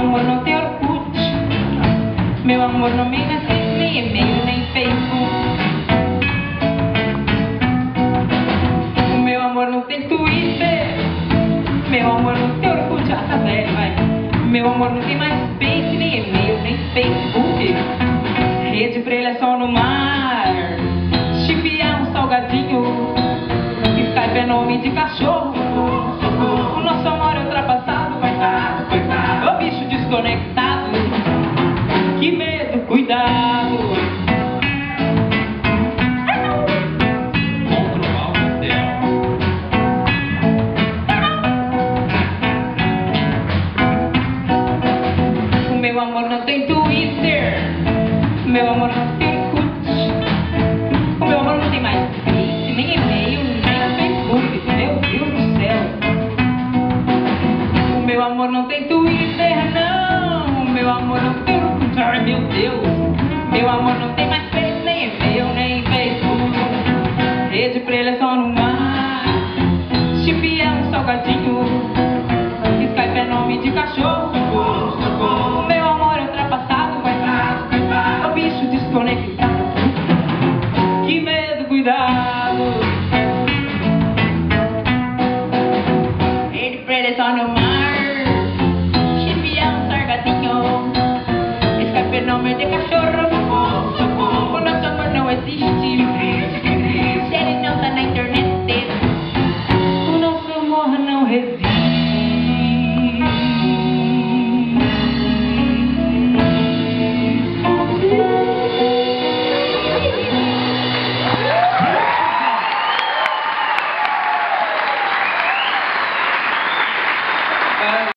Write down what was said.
amor não tem Orkut, meu amor não me assiste nem e-mail nem Facebook. O meu amor não tem Twitter, meu amor não tem Orkut, tá velho, vai. Meu amor não tem mais Face, nem e-mail, nem Facebook. Rede pra ele é só no mar, chip é um salgadinho, Skype é nome de cachorro. O nosso amor é ultrapassado, coitado, coitado, ô bicho desconectado. Que medo, cuidado. Controlar o hotel. O meu amor não tem Twitter, meu amor não tem Orkut, o meu amor não tem mais Face, nem e-mail, nem Facebook. Meu Deus do céu. O meu amor não tem Twitter, não. O meu amor não tem Orkut, ai meu Deus. Meu amor não tem mais Face, nem e-mail, nem Facebook. Rede pra ele é só no mar, chip é um salgadinho, Skype é nome de cachorro.